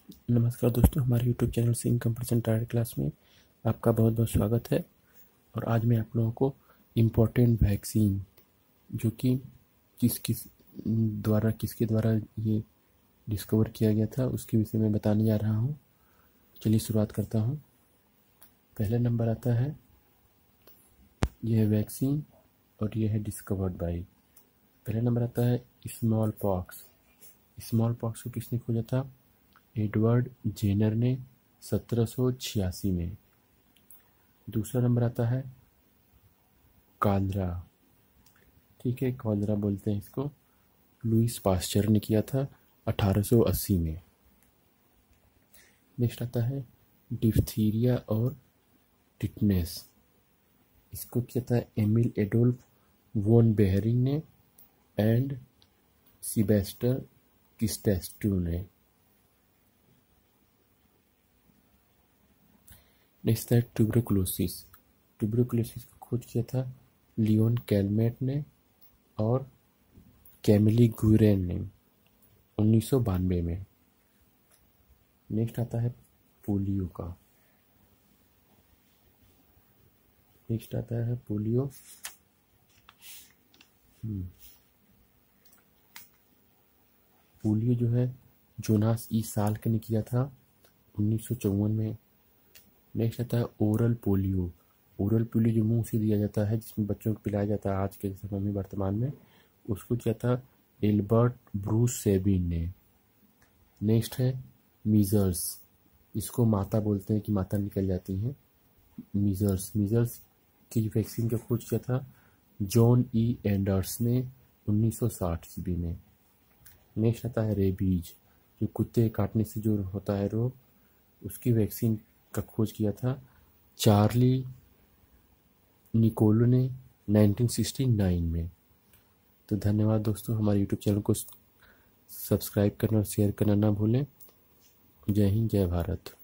नमस्कार दोस्तों, हमारे YouTube channel Singh competition tyre class में आपका बहुत बहुत स्वागत है। और आज मैं आप लोगों को इम्पोर्टेंट वैक्सीन जो कि किसके द्वारा ये डिस्कवर किया गया था उसके विषय में बताने जा रहा हूँ। चलिए शुरुआत करता हूँ। पहला नंबर आता है, यह है वैक्सीन और यह है डिस्कवर्ड बाई। पहला नंबर आता है स्मॉल पॉक्स। स्मॉल पॉक्स को किसने खोजा था? एडवर्ड जेनर ने 1786 में। दूसरा नंबर आता है कॉलरा। ठीक है, कॉलरा बोलते हैं इसको। लुईस पास्चर ने किया था 1880 में। नेक्स्ट आता है डिप्थीरिया और टिटनेस। इसको किया था एमिल एडोल्फ वोन बेहरिंग ने एंड सिबेस्टर किस्टेस्टू ने। नेक्स्ट है ट्यूबरकुलोसिस। ट्यूबरकुलोसिस को खोज किया था लियोन कैलमेट ने और कैमिली गुरेन ने 1992 में। नेक्स्ट आता है पोलियो का। नेक्स्ट आता है पोलियो। पोलियो जो है जोनास ई साल्क ने किया था 1954 में। नेक्स्ट आता है ओरल पोलियो। ओरल पोलियो जो मुंह से दिया जाता है, जिसमें बच्चों को पिलाया जाता है आज के समय में वर्तमान में, उसको किया था एल्बर्ट ब्रूस सेबिन ने। नेक्स्ट है मीजल्स। इसको माता बोलते हैं कि माता निकल जाती हैं। मीजल्स की वैक्सीन का खोज किया था जॉन ई एंडर्स ने 1960 ईस्वी में। नेक्स्ट आता है रेबीज, जो कुत्ते काटने से जो होता है रोग, उसकी वैक्सीन का खोज किया था चार्ली निकोलो ने 1969 में। तो धन्यवाद दोस्तों, हमारे यूट्यूब चैनल को सब्सक्राइब करना और शेयर करना ना भूलें। जय हिंद, जय भारत।